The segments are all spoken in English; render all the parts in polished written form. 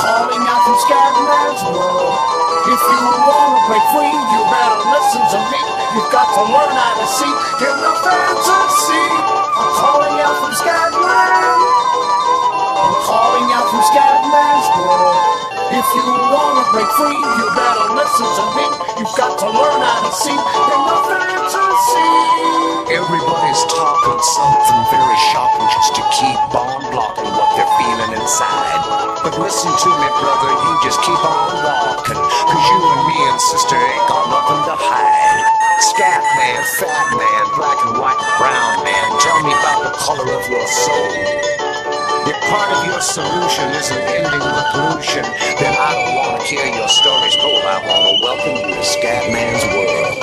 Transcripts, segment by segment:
calling out from Scatman's world. If you wanna break free, you better listen to me. You've got to learn how to see in the fantasy. I'm calling out from Scatman. I'm calling out from Scatman's world. If you wanna break free, you better listen to me. You've got to learn how to see in the fantasy. Everybody's talking something very shocking just to keep on blocking what they're feeling inside. But listen to me, brother, you just keep on walking, cause you and me and sister ain't got nothing to hide. Scat man, fat man, black and white, brown man, tell me about the color of your soul. If part of your solution isn't ending with pollution, then I don't want to hear your stories told. I want to welcome you to Scatman's world.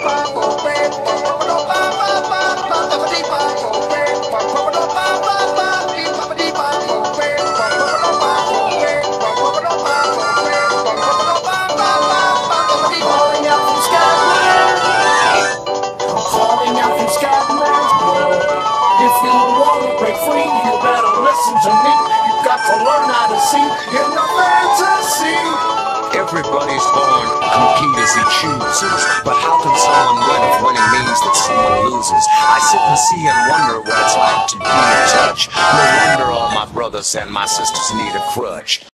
If you wanna break free, you better listen to me. You've got to learn how to see in the fantasy. Everybody's born to compete as he chooses, but how can someone win if winning means that someone loses? I sit and see and wonder what it's like to be in touch. No wonder all my brothers and my sisters need a crutch.